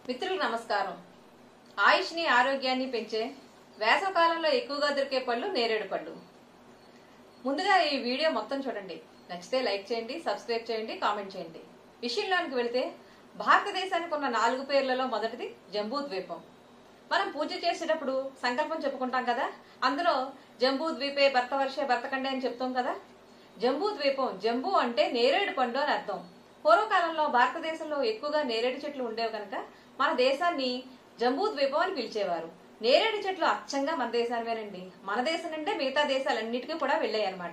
మిత్రులకు నమస్కారం. ఆయుష్ని ఆరోగ్యాన్ని పెంచే వేసవకాలంలో ఎక్కువగా దొరికే పళ్ళు నేరేడు పళ్ళు. ముందుగా ఈ వీడియో మొత్తం చూడండి. నచ్చితే లైక్ చేయండి, సబ్స్క్రైబ్ చేయండి, కామెంట్ చేయండి. విషయంలోనికి వెళితే భారతదేశానికి ఉన్న 4 పేర్లలో మొదటిది జంబూ ద్వీపం. మనం పూజ చేసేటప్పుడు సంకల్పం చెప్పుకుంటాం కదా, అందులో జంబూ ద్వీపే భర్తవర్షే భర్తకండే అని చెప్తాం కదా. జంబూ ద్వీపం, జంబూ అంటే నేరేడు పండు అని అర్థం. పూర్వకాలంలో భారతదేశంలో ఎక్కువగా నేరేడు చెట్లు ఉండేవి కనుక మన దేశాన్ని జంబూ ద్వీపం అని పిలిచేవారు. నేరేడు చెట్లు అచ్చంగా మన దేశానివేనండి. మన దేశం నుండే మిగతా దేశాలన్నిటికీ కూడా వెళ్ళాయి అన్నమాట.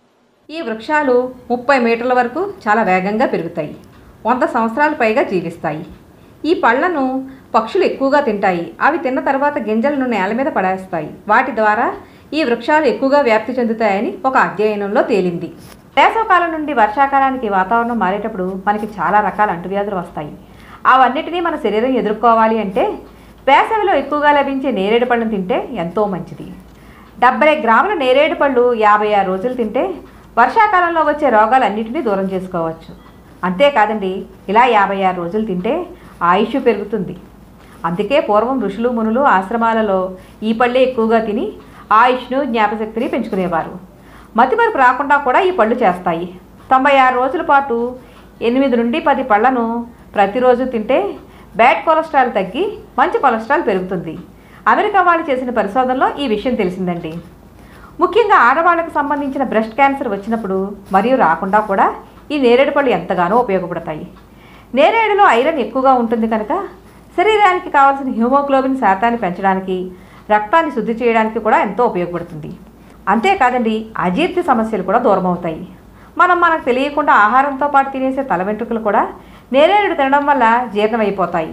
ఈ వృక్షాలు 30 మీటర్ల వరకు చాలా వేగంగా పెరుగుతాయి. 100 సంవత్సరాల పైగా జీవిస్తాయి. ఈ పళ్లను పక్షులు ఎక్కువగా తింటాయి. అవి తిన్న తర్వాత గింజలను నేల మీద పడేస్తాయి. వాటి ద్వారా ఈ వృక్షాలు ఎక్కువగా వ్యాప్తి చెందుతాయని ఒక అధ్యయనంలో తేలింది. వేసవకాలం నుండి వర్షాకాలానికి వాతావరణం మారేటప్పుడు మనకి చాలా రకాల అంటువ్యాధులు వస్తాయి. అవన్నిటినీ మన శరీరం ఎదుర్కోవాలి అంటే వేసవిలో ఎక్కువగా లభించే నేరేడు పళ్ళను తింటే ఎంతో మంచిది. 70 గ్రాముల నేరేడు పళ్ళు 56 రోజులు తింటే వర్షాకాలంలో వచ్చే రోగాలన్నింటినీ దూరం చేసుకోవచ్చు. అంతేకాదండి, ఇలా 56 రోజులు తింటే ఆయుష్ పెరుగుతుంది. అందుకే పూర్వం ఋషులు మునులు ఆశ్రమాలలో ఈ పళ్ళే ఎక్కువగా తిని ఆయుష్ను జ్ఞాపశక్తిని పెంచుకునేవారు. మతిమరుపు రాకుండా కూడా ఈ పళ్ళు చేస్తాయి. 96 రోజుల పాటు 8 నుండి 10 పళ్లను ప్రతిరోజు తింటే బ్యాడ్ కొలెస్ట్రాల్ తగ్గి మంచి కొలెస్ట్రాల్ పెరుగుతుంది. అమెరికా వాళ్ళు చేసిన పరిశోధనలో ఈ విషయం తెలిసిందండి. ముఖ్యంగా ఆడవాళ్లకు సంబంధించిన బ్రెస్ట్ క్యాన్సర్ వచ్చినప్పుడు మరియు రాకుండా కూడా ఈ నేరేడు పళ్ళు ఎంతగానో ఉపయోగపడతాయి. నేరేడులో ఐరన్ ఎక్కువగా ఉంటుంది కనుక శరీరానికి కావాల్సిన హిమోగ్లోబిన్ శాతాన్ని పెంచడానికి, రక్తాన్ని శుద్ధి చేయడానికి కూడా ఎంతో ఉపయోగపడుతుంది. అంతేకాదండి, అజీర్తి సమస్యలు కూడా దూరం అవుతాయి. మనకు తెలియకుండా ఆహారంతో పాటు తినేసే తల వెంట్రుకలు కూడా నేరేడు తినడం వల్ల జీర్ణమైపోతాయి.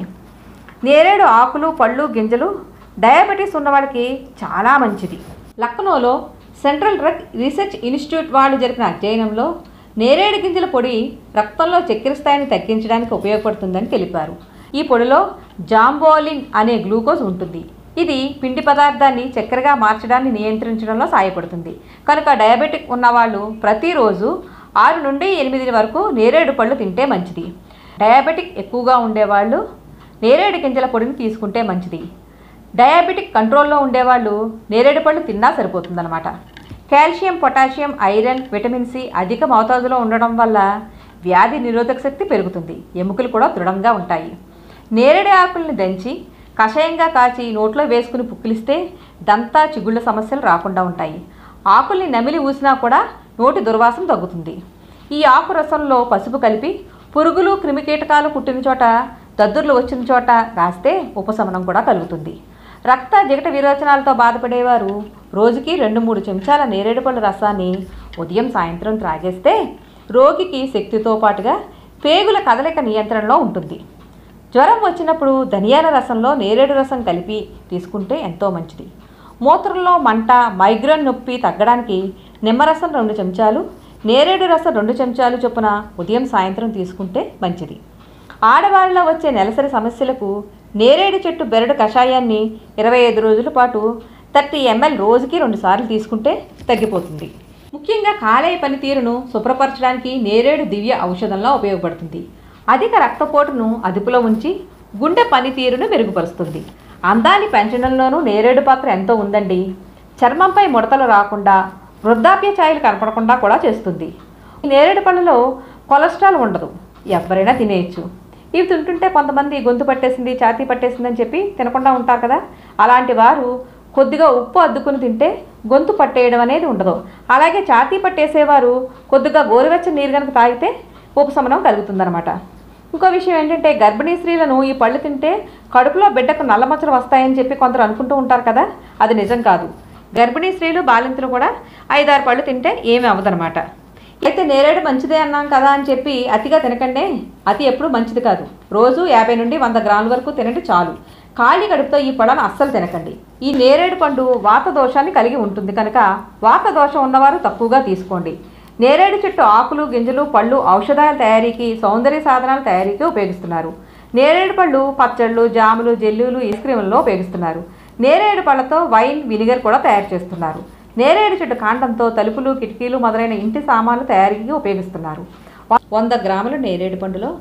నేరేడు ఆకులు, పళ్ళు, గింజలు డయాబెటీస్ ఉన్నవాళ్ళకి చాలా మంచిది. లక్నోలో సెంట్రల్ డ్రగ్ రీసెర్చ్ ఇన్స్టిట్యూట్ వాళ్ళు జరిపిన అధ్యయనంలో నేరేడు గింజల పొడి రక్తంలో చక్కెర స్థాయిని తగ్గించడానికి ఉపయోగపడుతుందని తెలిపారు. ఈ పొడిలో జాంబోలిన్ అనే గ్లూకోజ్ ఉంటుంది. ఇది పిండి పదార్థాన్ని చక్కెరగా మార్చడాన్ని నియంత్రించడంలో సహాయపడుతుంది. కనుక డయాబెటిక్ ఉన్నవాళ్ళు ప్రతిరోజు 6 నుండి 8 వరకు నేరేడు పళ్ళు తింటే మంచిది. డయాబెటిక్ ఎక్కువగా ఉండేవాళ్ళు నేరేడు గింజల పొడిని తీసుకుంటే మంచిది. డయాబెటిక్ కంట్రోల్లో ఉండేవాళ్ళు నేరేడు పళ్ళు తిన్నా సరిపోతుందన్నమాట. Calcium, potassium, iron, vitamin C అధిక మోతాదులో ఉండడం వల్ల వ్యాధి నిరోధక శక్తి పెరుగుతుంది. ఎముకలు కూడా దృఢంగా ఉంటాయి. నేరేడు ఆకుల్ని దంచి కషాయంగా కాచి నోట్లో వేసుకుని పుక్కిలిస్తే దంతా, చిగుళ్ళ సమస్యలు రాకుండా ఉంటాయి. ఆకుల్ని నమిలి ఊసినా కూడా నోటి దుర్వాసన తగ్గుతుంది. ఈ ఆకు రసంలో పసుపు కలిపి పురుగులు, క్రిమికీటకాలు కుట్టిన చోట, దద్దుర్లు వచ్చిన చోట రాస్తే ఉపశమనం కూడా కలుగుతుంది. రక్త జిగట విరోచనాలతో బాధపడేవారు రోజుకి 2-3 చెంచాల నేరేడు పళ్ళు రసాన్ని ఉదయం సాయంత్రం త్రాగేస్తే రోగికి శక్తితో పాటుగా పేగుల కదలిక నియంత్రణలో ఉంటుంది. జ్వరం వచ్చినప్పుడు ధనియాల రసంలో నేరేడు రసం కలిపి తీసుకుంటే ఎంతో మంచిది. మూత్రంలో మంట, మైగ్రేన్ నొప్పి తగ్గడానికి నిమ్మరసం 2 చెంచాలు, నేరేడు రసం 2 చెంచాలు చొప్పున ఉదయం సాయంత్రం తీసుకుంటే మంచిది. ఆడవారిలో వచ్చే నెలసరి సమస్యలకు నేరేడు చెట్టు బెరడు కషాయాన్ని 25 రోజుల పాటు 30 ml రోజుకి 2 సార్లు తీసుకుంటే తగ్గిపోతుంది. ముఖ్యంగా కాలేయ పనితీరును శుభ్రపరచడానికి నేరేడు దివ్య ఔషధంలా ఉపయోగపడుతుంది. అధిక రక్తపోటును అదుపులో ఉంచి గుండె పనితీరును మెరుగుపరుస్తుంది. అందాన్ని పెంచడంలోనూ నేరేడు పాత్ర ఎంతో ఉందండి. చర్మంపై ముడతలు రాకుండా, వృద్ధాప్య ఛాయలు కనపడకుండా కూడా చేస్తుంది. ఈ నేరేడు పళ్ళలో కొలెస్ట్రాల్ ఉండదు. ఎవరైనా తినేయచ్చు. ఇవి తింటుంటే కొంతమంది గొంతు పట్టేసింది, ఛాతీ పట్టేసింది అని చెప్పి తినకుండా ఉంటారు కదా. అలాంటి వారు కొద్దిగా ఉప్పు అద్దుకుని తింటే గొంతు పట్టేయడం అనేది ఉండదు. అలాగే ఛాతీ పట్టేసేవారు కొద్దిగా గోరువెచ్చని నీరు కనుక తాగితే ఉపశమనం కలుగుతుందన్నమాట. ఇంకో విషయం ఏంటంటే, గర్భిణీ స్త్రీలను ఈ పళ్ళు తింటే కడుపులో బిడ్డకు నల్లమచ్చలు వస్తాయని చెప్పి కొందరు అనుకుంటూ ఉంటారు కదా. అది నిజం కాదు. గర్భిణీ స్త్రీలు, బాలింతలు కూడా 5-6 పళ్ళు తింటే ఏమీ అవ్వదన్నమాట. అయితే నేరేడు మంచిదే అన్నాం కదా అని చెప్పి అతిగా తినకండి. అతి ఎప్పుడు మంచిది కాదు. రోజు 50 నుండి 100 గ్రాముల వరకు తినండి చాలు. ఖాళీ కడుపుతో ఈ పళ్ళను అస్సలు తినకండి. ఈ నేరేడు పండు వాత దోషాన్ని కలిగి ఉంటుంది కనుక వాత దోషం ఉన్నవారు తక్కువగా తీసుకోండి. నేరేడు చెట్టు ఆకులు, గింజలు, పళ్ళు ఔషధాల తయారీకి, సౌందర్య సాధనాల తయారీకి ఉపయోగిస్తున్నారు. నేరేడు పళ్ళు పచ్చళ్ళు, జాములు, జెల్లీలు, ఐస్ క్రీములలో ఉపయోగిస్తున్నారు. నేరేడు పళ్ళతో వైన్, వినిగర్ కూడా తయారు చేస్తున్నారు. నేరేడు చెట్టు కాండంతో తలుపులు, కిటికీలు మొదలైన ఇంటి సామాన్లు తయారీకి ఉపయోగిస్తున్నారు. 100 గ్రాముల నేరేడు పండులో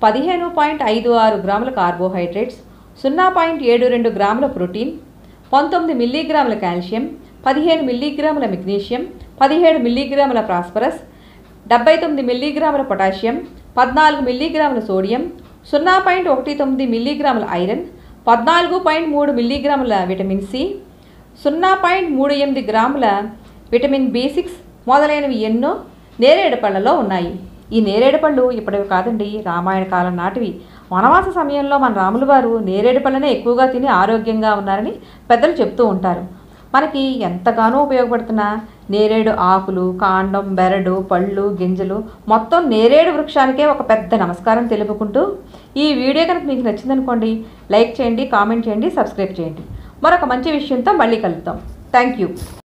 15.56 గ్రాముల కార్బోహైడ్రేట్స్, 0.72 గ్రాముల ప్రోటీన్, 19 మిల్లీగ్రాముల కాల్షియం, 15 మిల్లీగ్రాముల మెగ్నీషియం, 17 మిల్లీగ్రాముల ఫాస్ఫరస్, 79 మిల్లీగ్రాముల పొటాషియం, 14 మిల్లీగ్రాముల సోడియం, 0.19 మిల్లీగ్రాముల ఐరన్, 14.3 మిల్లీగ్రాముల విటమిన్ సి, 0.38 గ్రాముల విటమిన్ బి6 మొదలైనవి ఎన్నో నేరేడు పళ్ళలో ఉన్నాయి. ఈ నేరేడు పళ్ళు ఇప్పటివి కాదండి, రామాయణ కాలం నాటివి. వనవాస సమయంలో మన రాములు వారు నేరేడు పళ్ళనే ఎక్కువగా తిని ఆరోగ్యంగా ఉన్నారని పెద్దలు చెప్తూ ఉంటారు. మనకి ఎంతగానో ఉపయోగపడుతున్న నేరేడు ఆకులు, కాండం, బెరడు, పళ్ళు, గింజలు మొత్తం నేరేడు వృక్షానికే ఒక పెద్ద నమస్కారం తెలుపుకుంటూ ఈ వీడియో కనుక మీకు నచ్చిందనుకోండి, లైక్ చేయండి, కామెంట్ చేయండి, సబ్స్క్రైబ్ చేయండి. మరొక మంచి విషయంతో మళ్ళీ కలుద్దాం. Thank you.